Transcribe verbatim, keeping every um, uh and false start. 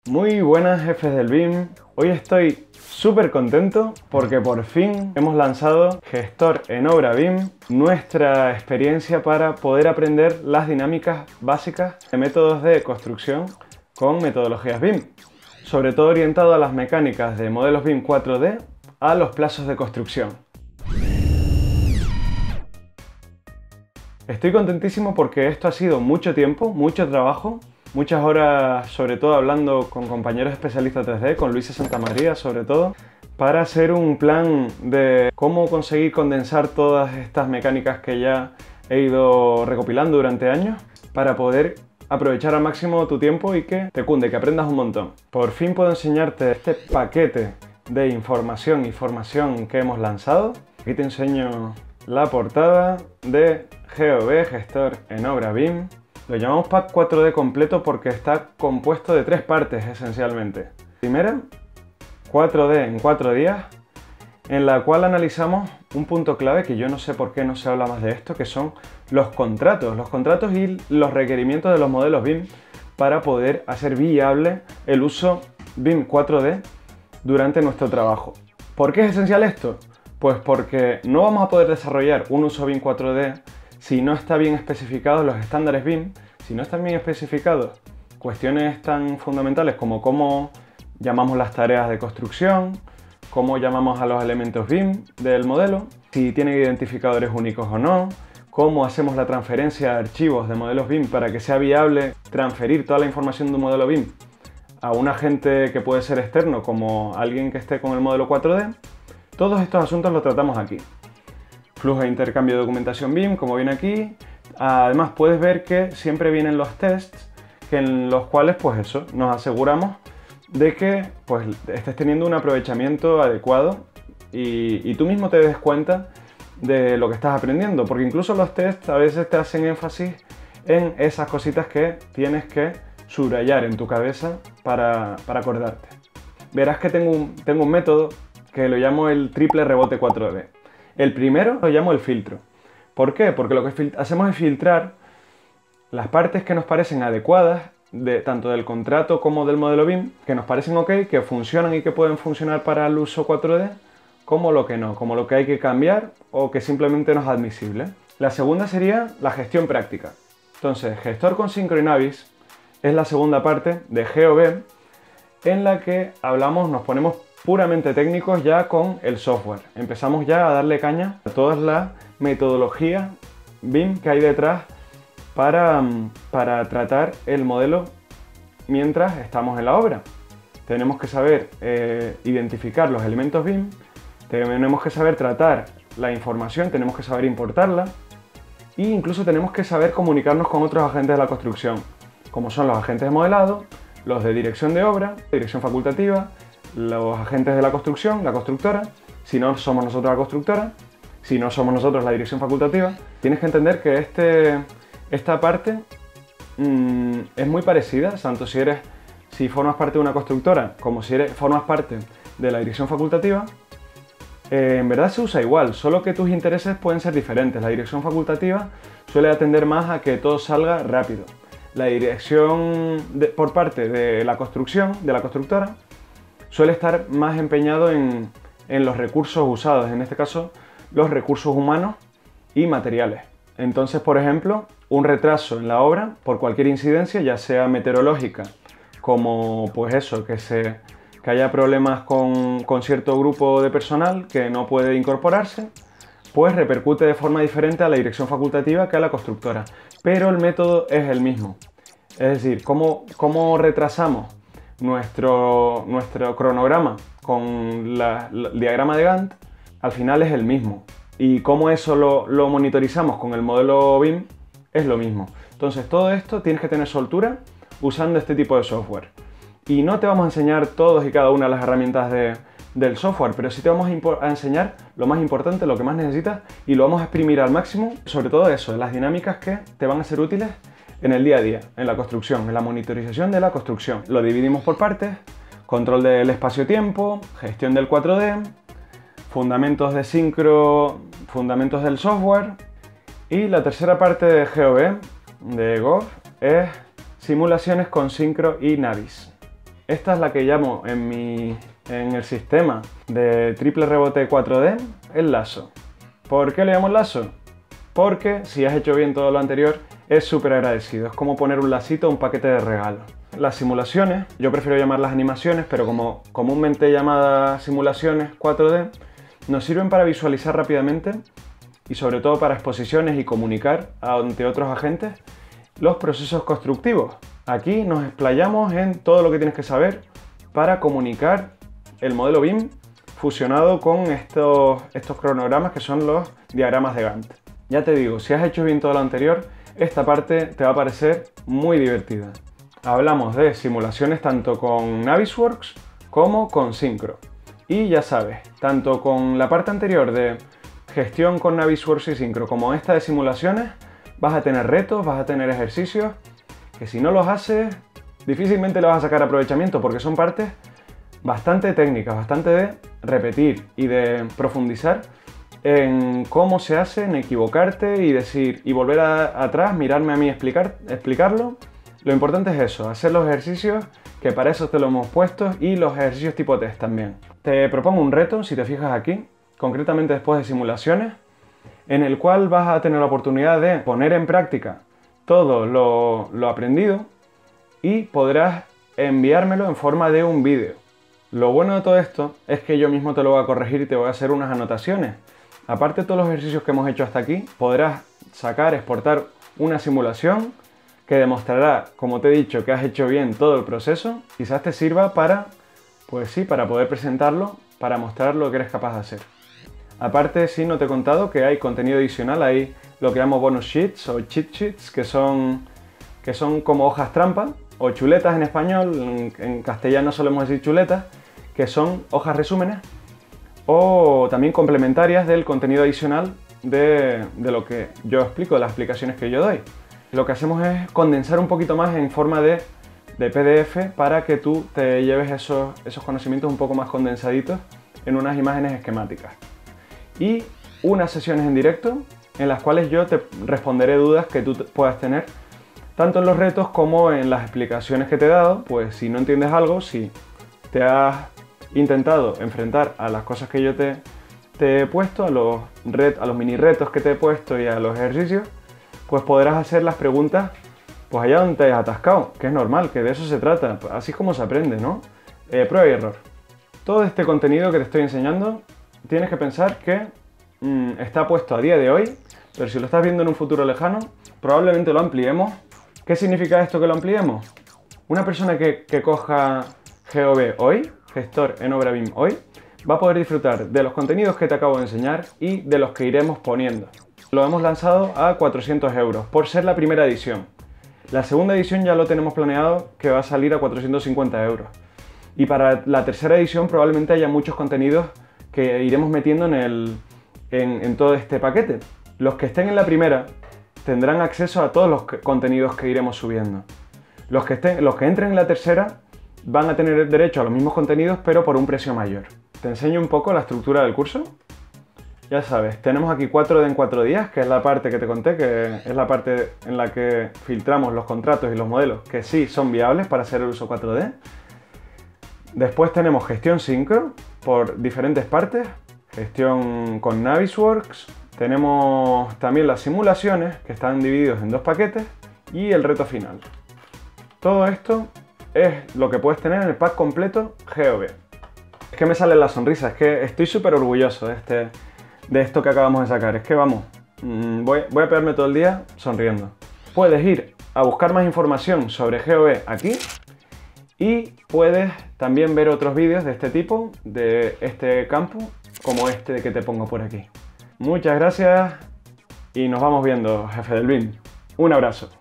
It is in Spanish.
Muy buenas, jefes del B I M. Hoy estoy súper contento porque por fin hemos lanzado Gestor en Obra B I M, nuestra experiencia para poder aprender las dinámicas básicas de métodos de construcción con metodologías B I M, sobre todo orientado a las mecánicas de modelos B I M cuatro D a los plazos de construcción. Estoy contentísimo porque esto ha sido mucho tiempo, mucho trabajo, muchas horas, sobre todo hablando con compañeros especialistas tres D, con Luis Santamaría sobre todo, para hacer un plan de cómo conseguir condensar todas estas mecánicas que ya he ido recopilando durante años para poder aprovechar al máximo tu tiempo y que te cunde, que aprendas un montón. Por fin puedo enseñarte este paquete de información y formación que hemos lanzado. Aquí te enseño la portada de G O B, Gestor en Obra B I M. Lo llamamos Pack cuatro D completo porque está compuesto de tres partes esencialmente. Primera, cuatro D en cuatro días, en la cual analizamos un punto clave que yo no sé por qué no se habla más de esto, que son los contratos, los contratos y los requerimientos de los modelos B I M para poder hacer viable el uso B I M cuatro D durante nuestro trabajo. ¿Por qué es esencial esto? Pues porque no vamos a poder desarrollar un uso B I M cuatro D si no está bien especificados los estándares B I M, si no están bien especificados cuestiones tan fundamentales como cómo llamamos las tareas de construcción, cómo llamamos a los elementos B I M del modelo, si tienen identificadores únicos o no, cómo hacemos la transferencia de archivos de modelos B I M para que sea viable transferir toda la información de un modelo B I M a un agente que puede ser externo como alguien que esté con el modelo cuatro D. Todos estos asuntos los tratamos aquí. Flujo de intercambio de documentación B I M, como viene aquí. Además puedes ver que siempre vienen los tests que en los cuales pues eso, nos aseguramos de que pues, estés teniendo un aprovechamiento adecuado y, y tú mismo te des cuenta de lo que estás aprendiendo, porque incluso los tests a veces te hacen énfasis en esas cositas que tienes que subrayar en tu cabeza para, para acordarte. Verás que tengo un, tengo un método que lo llamo el triple rebote cuatro D. El primero lo llamo el filtro. ¿Por qué? Porque lo que hacemos es filtrar las partes que nos parecen adecuadas, de, tanto del contrato como del modelo B I M, que nos parecen ok, que funcionan y que pueden funcionar para el uso cuatro D, como lo que no, como lo que hay que cambiar o que simplemente no es admisible. La segunda sería la gestión práctica. Entonces, Gestor con Syncro y Navis es la segunda parte de G O B, en la que hablamos, nos ponemos puramente técnicos ya con el software. Empezamos ya a darle caña a toda la metodología B I M que hay detrás para, para tratar el modelo mientras estamos en la obra. Tenemos que saber eh, identificar los elementos B I M, tenemos que saber tratar la información, tenemos que saber importarla e incluso tenemos que saber comunicarnos con otros agentes de la construcción, como son los agentes de modelado, los de dirección de obra, dirección facultativa, los agentes de la construcción, la constructora, si no somos nosotros la constructora, si no somos nosotros la dirección facultativa. Tienes que entender que este, esta parte mmm, es muy parecida, tanto si, eres, si formas parte de una constructora como si eres, formas parte de la dirección facultativa. Eh, en verdad se usa igual, solo que tus intereses pueden ser diferentes. La dirección facultativa suele atender más a que todo salga rápido. La dirección de, por parte de la construcción, de la constructora, suele estar más empeñado en, en los recursos usados, en este caso los recursos humanos y materiales. Entonces, por ejemplo, un retraso en la obra por cualquier incidencia, ya sea meteorológica, como pues eso, que, se, que haya problemas con, con cierto grupo de personal que no puede incorporarse, pues repercute de forma diferente a la dirección facultativa que a la constructora. Pero el método es el mismo. Es decir, cómo, cómo retrasamos Nuestro, nuestro cronograma con la, la, el diagrama de Gantt al final es el mismo, y cómo eso lo, lo monitorizamos con el modelo B I M es lo mismo. Entonces todo esto tienes que tener soltura usando este tipo de software, y no te vamos a enseñar todos y cada una de las herramientas de, del software, pero sí te vamos a, a enseñar lo más importante, lo que más necesitas, y lo vamos a exprimir al máximo, sobre todo eso, las dinámicas que te van a ser útiles en el día a día, en la construcción, en la monitorización de la construcción. Lo dividimos por partes: control del espacio-tiempo, gestión del cuatro D, fundamentos de sincro, fundamentos del software, y la tercera parte de G O B, de Gov, es simulaciones con Syncro y Navis. Esta es la que llamo en, mi, en el sistema de triple rebote cuatro D el lazo. ¿Por qué le llamo lazo? Porque si has hecho bien todo lo anterior, es súper agradecido. Es como poner un lacito a un paquete de regalo. Las simulaciones, yo prefiero llamarlas animaciones, pero como comúnmente llamadas simulaciones cuatro D, nos sirven para visualizar rápidamente y sobre todo para exposiciones y comunicar ante otros agentes los procesos constructivos. Aquí nos explayamos en todo lo que tienes que saber para comunicar el modelo B I M fusionado con estos, estos cronogramas que son los diagramas de Gantt. Ya te digo, si has hecho bien todo lo anterior, esta parte te va a parecer muy divertida. Hablamos de simulaciones tanto con Navisworks como con Synchro. Y ya sabes, tanto con la parte anterior de gestión con Navisworks y Synchro como esta de simulaciones, vas a tener retos, vas a tener ejercicios que si no los haces, difícilmente le vas a sacar aprovechamiento porque son partes bastante técnicas, bastante de repetir y de profundizar en cómo se hace, en equivocarte y decir y volver a, atrás, mirarme a mí, explicar, explicarlo. Lo importante es eso, hacer los ejercicios, que para eso te lo hemos puesto, y los ejercicios tipo test también. Te propongo un reto, si te fijas aquí, concretamente después de simulaciones, en el cual vas a tener la oportunidad de poner en práctica todo lo, lo aprendido y podrás enviármelo en forma de un vídeo. Lo bueno de todo esto es que yo mismo te lo voy a corregir y te voy a hacer unas anotaciones. Aparte de todos los ejercicios que hemos hecho hasta aquí, podrás sacar, exportar una simulación que demostrará, como te he dicho, que has hecho bien todo el proceso. Quizás te sirva para, pues sí, para poder presentarlo, para mostrar lo que eres capaz de hacer. Aparte, sí, no te he contado que hay contenido adicional, hay lo que llamo bonus sheets o cheat sheets, que son, que son como hojas trampa, o chuletas en español, en, en castellano solemos decir chuletas, que son hojas resúmenes, o también complementarias del contenido adicional de, de lo que yo explico, de las explicaciones que yo doy. Lo que hacemos es condensar un poquito más en forma de, de P D F para que tú te lleves esos, esos conocimientos un poco más condensaditos en unas imágenes esquemáticas. Y unas sesiones en directo en las cuales yo te responderé dudas que tú puedas tener, tanto en los retos como en las explicaciones que te he dado. Pues si no entiendes algo, si te has intentado enfrentar a las cosas que yo te, te he puesto, a los, ret, a los mini retos que te he puesto y a los ejercicios, pues podrás hacer las preguntas pues allá donde te hayas atascado, que es normal, que de eso se trata, así es como se aprende, ¿no? Eh, prueba y error. Todo este contenido que te estoy enseñando, tienes que pensar que mmm, está puesto a día de hoy, pero si lo estás viendo en un futuro lejano, probablemente lo ampliemos. ¿Qué significa esto que lo ampliemos? Una persona que, que coja G O B hoy, gestor en obra B I M hoy, va a poder disfrutar de los contenidos que te acabo de enseñar y de los que iremos poniendo. Lo hemos lanzado a cuatrocientos euros por ser la primera edición. La segunda edición ya lo tenemos planeado que va a salir a cuatrocientos cincuenta euros. Y para la tercera edición probablemente haya muchos contenidos que iremos metiendo en, el, en, en todo este paquete. Los que estén en la primera tendrán acceso a todos los que, contenidos que iremos subiendo. Los que, estén, los que entren en la tercera van a tener derecho a los mismos contenidos, pero por un precio mayor. Te enseño un poco la estructura del curso. Ya sabes, tenemos aquí cuatro D en cuatro días, que es la parte que te conté, que es la parte en la que filtramos los contratos y los modelos que sí son viables para hacer el uso cuatro D. Después tenemos gestión Synchro por diferentes partes, gestión con Navisworks. Tenemos también las simulaciones, que están divididos en dos paquetes, y el reto final. Todo esto es lo que puedes tener en el pack completo G O B. Es que me sale la sonrisa, es que estoy súper orgulloso de, este, de esto que acabamos de sacar. Es que vamos, voy, voy a pegarme todo el día sonriendo. Puedes ir a buscar más información sobre G O B aquí y puedes también ver otros vídeos de este tipo, de este campo, como este que te pongo por aquí. Muchas gracias y nos vamos viendo, jefe del B I M. Un abrazo.